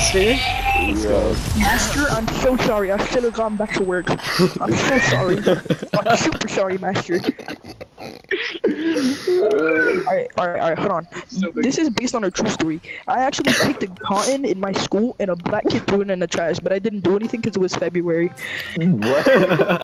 Master? Let's go. Master, I'm so sorry. I should have gone back to work. I'm so sorry. I'm super sorry, Master. Alright, hold on. This is based on a true story. I actually picked a cotton in my school and a black kid threw it in the trash, but I didn't do anything because it was February. What?